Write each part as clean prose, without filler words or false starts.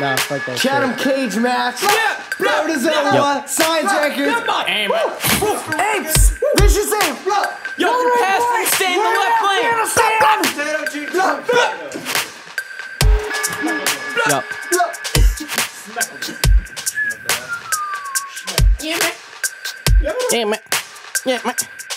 Nah, fuck that Chatham Cage match. Brothers Science Records. Apes. Vicious Ape. Yo, pass me, stay in the left lane. Yup. Yeah, man. Yeah, man.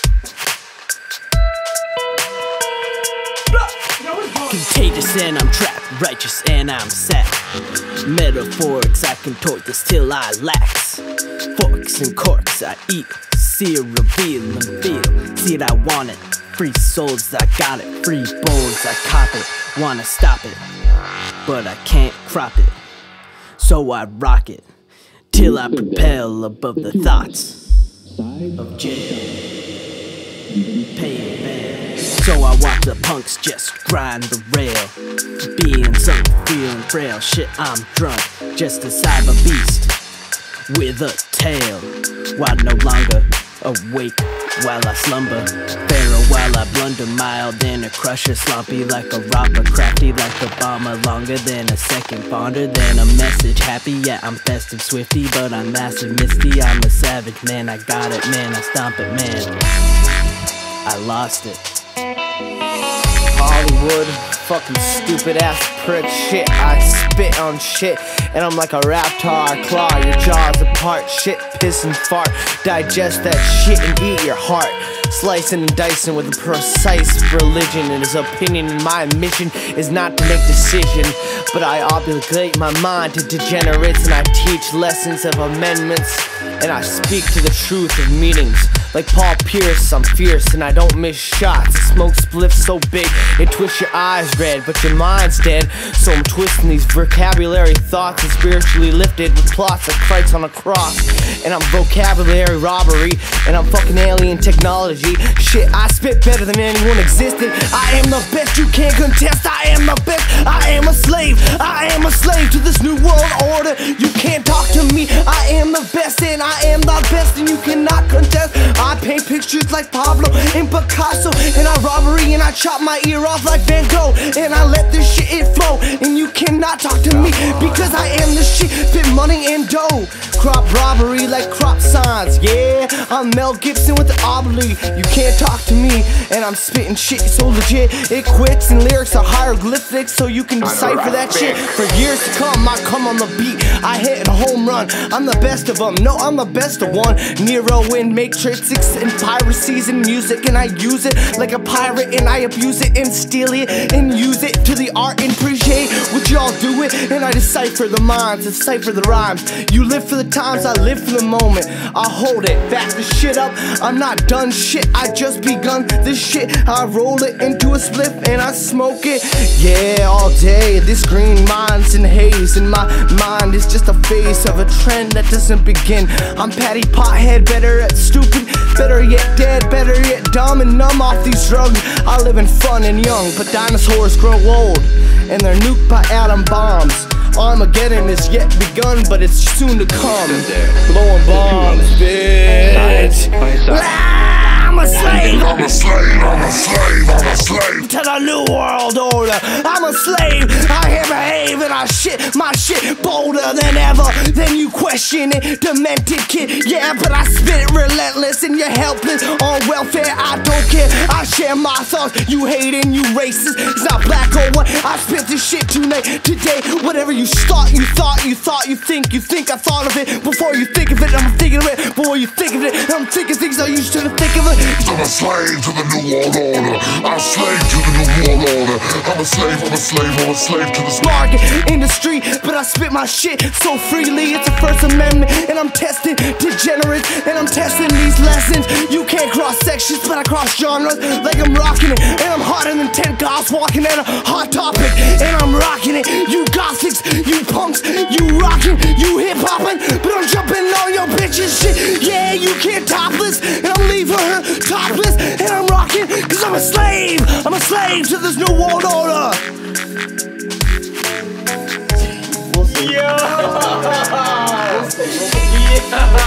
Contagious and I'm trapped, righteous and I'm sad. Metaphorics, I contort this till I lax. Forks and corks, I eat, see it, reveal and feel. See it, I want it. Free souls, I got it. Free bones, I cop it. Wanna stop it, but I can't crop it. So I rock it till I propel above the thoughts of jail. Pay it back. So I watch the punks just grind the rail. Being some feeling frail. Shit, I'm drunk, just a cyber beast with a tail. While no longer awake while I slumber. Pharaoh while I blunder. Mild than a crusher. Sloppy like a robber. Crafty like a bomber. Longer than a second. Fonder than a message. Happy, yeah, I'm festive, swifty, but I'm massive, misty. I'm a savage, man, I got it, man, I stomp it, man. I lost it. Hollywood, fucking stupid ass prick shit. I spit on shit, and I'm like a raptor. I claw your jaws apart. Shit, piss and fart. Digest that shit and eat your heart. Slicing and dicing with a precise religion. And his opinion and my mission is not to make decision, but I obligate my mind to degenerates. And I teach lessons of amendments, and I speak to the truth of meanings. Like Paul Pierce, I'm fierce and I don't miss shots. I smoke spliffs so big it twists your eyes red, but your mind's dead. So I'm twisting these vocabulary thoughts and spiritually lifted with plots of Christ on a cross. And I'm vocabulary robbery, and I'm fucking alien technology. Shit, I spit better than anyone existed. I am the best, you can't contest. I am the best, I am a slave. I am a slave to this new world order. You can't talk to me, I am the best, and I am the best, and you cannot contest. I paint pictures like Pablo and Picasso, and I robbery and I chop my ear off like Van Gogh, and I let this shit it flow, and you cannot talk to me because I am the shit, fit money and dough. Crop robbery like crop signs, yeah, I'm Mel Gibson with the obly. You can't talk to me, and I'm spitting shit so legit. It quits and lyrics are hieroglyphics, so you can decipher that shit for years to come. I come on the beat, I hit a home run. I'm the best of them, no, I'm the best of one. Nero in Matrix and piracies in music, and I use it like a pirate, and I abuse it and steal it and use it to the art and appreciate what y'all do it. And I decipher the minds, decipher the rhymes. You live for the times, I live for the moment. I hold it, back the shit up. I'm not done shit, I just begun this shit. I roll it into a spliff and I smoke it, yeah, all day. This green mind's in haze, and my mind is just a phase of a trend that doesn't begin. I'm Patty Pothead, better at stupid, better yet dead, better yet dumb and numb off these drugs. I live in fun and young, but dinosaurs grow old, and they're nuked by atom bombs. Armageddon is yet begun, but it's soon to come. Blowing bombs, bitch. I'm a slave, I'm a slave, I'm a slave, I'm a slave to the new world order. I'm a slave, I here behave and I shit my shit bolder than ever. Then you question it, demented kid. Yeah, but I spit it relentless and you're helpless. On welfare, I don't care. I share my thoughts, you hate and you racist. It's not black or white, I spit this shit tonight, today. Whatever you start, you thought, you think I thought of it. Before you think of it, I'm thinking of it. Before you think of it, I'm thinking things I used to think of it. I'm a slave to the new world order. I'm a slave to the new world order. I'm a slave, I'm a slave, I'm a slave to this market industry. But I spit my shit so freely. It's the First Amendment, and I'm testing degenerates, and I'm testing these lessons. You can't cross sections, but I cross genres like I'm rocking it. And I'm hotter than 10 goths walking at a hot topic, and I'm rocking it. You gothics, you punks, you rocking, you hip hopping, but I'm jumping on your bitches shit. Yeah, you can't topless, and I'm leaving her topless, and I'm rocking, cause I'm a slave to this new world order. Yeah.